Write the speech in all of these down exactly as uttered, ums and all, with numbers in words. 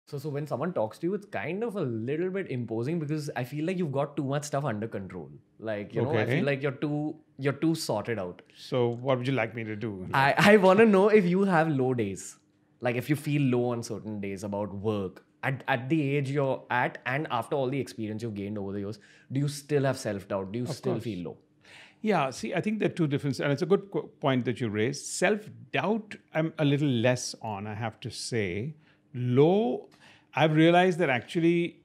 So, so when someone talks to you, it's kind of a little bit imposing because I feel like you've got too much stuff under control. Like, you know, I Okay. feel like you're too you're too sorted out. So what would you like me to do? I, I want to know if you have low days. Like if you feel low on certain days about work. At, at the age you're at and after all the experience you've gained over the years, do you still have self-doubt? Do you still course. feel low? Yeah, see, I think there are two different, and it's a good qu- point that you raised. Self-doubt, I'm a little less on, I have to say. Low, I've realized that actually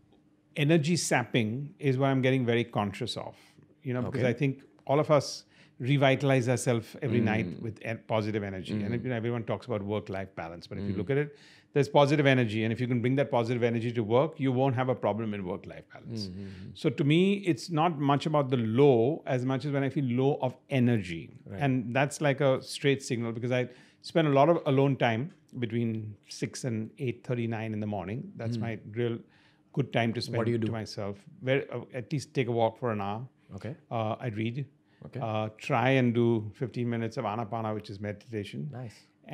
energy sapping is what I'm getting very conscious of, you know, because Okay. I think all of us revitalize ourselves every night with e- positive energy. And you know, everyone talks about work-life balance, but if you look at it, there's positive energy. And if you can bring that positive energy to work, you won't have a problem in work-life balance. So to me, it's not much about the low as much as when I feel low of energy. And that's like a straight signal because I spend a lot of alone time between six and eight thirty-nine in the morning. That's my real good time to spend do you do? to myself. Where uh, at least take a walk for an hour. Okay. Uh, I read. Okay. Uh, try and do fifteen minutes of anapana, which is meditation. Nice.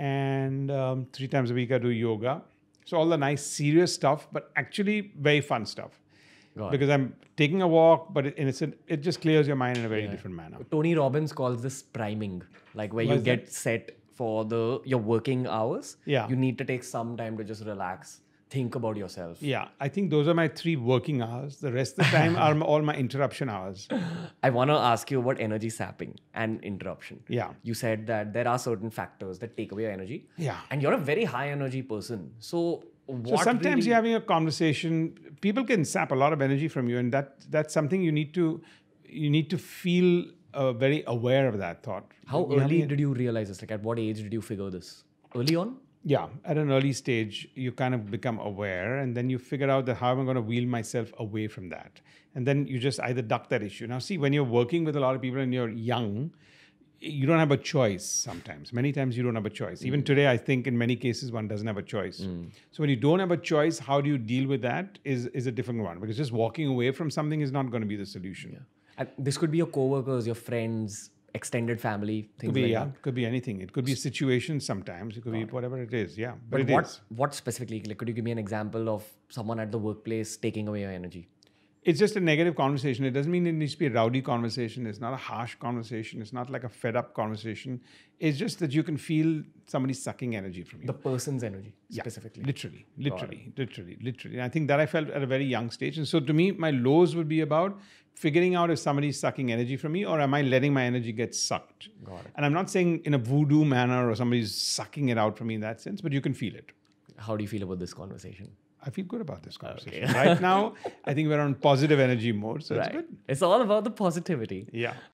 And um, three times a week I do yoga. So all the nice serious stuff, but actually very fun stuff. Got it. Because I'm taking a walk, but it, and it's a, it just clears your mind in a very different manner. Tony Robbins calls this priming, like where What you is get set for the your working hours. Yeah. You need to take some time to just relax, think about yourself. Yeah, I think those are my three working hours. The rest of the time are m- all my interruption hours. I want to ask you about energy sapping and interruption. Yeah. You said that there are certain factors that take away your energy. Yeah. And you're a very high energy person. So what So sometimes really- you're having a conversation, people can sap a lot of energy from you, and that that's something you need to you need to feel uh, very aware of that thought. How You're early having a- did you realize this? Like at what age did you figure this? Early on? Yeah, at an early stage, you kind of become aware, and then you figure out that how am I going to wheel myself away from that, and then you just either duck that issue. Now, see, when you're working with a lot of people and you're young, you don't have a choice sometimes. Many times you don't have a choice. Even today, I think in many cases one doesn't have a choice. So when you don't have a choice, how do you deal with that is, is a different one. Because just walking away from something is not going to be the solution. And this could be your coworkers, your friends, extended family, things Could be, like yeah, that. could be anything. It could be a situation sometimes. It could be whatever it is. Yeah, but, But it what is. what specifically? Like, could you give me an example of someone at the workplace taking away your energy? It's just a negative conversation. It doesn't mean it needs to be a rowdy conversation. It's not a harsh conversation. It's not like a fed up conversation. It's just that you can feel somebody sucking energy from you. The person's energy Yeah, specifically. Literally, literally, literally, literally. And I think that I felt at a very young stage. And so to me, my lows would be about figuring out if somebody's sucking energy from me or am I letting my energy get sucked. Got it. And I'm not saying in a voodoo manner or somebody's sucking it out from me in that sense, but you can feel it. How do you feel about this conversation? I feel good about this conversation. Right now, I think we're on positive energy mode, so it's good. It's all about the positivity. Yeah.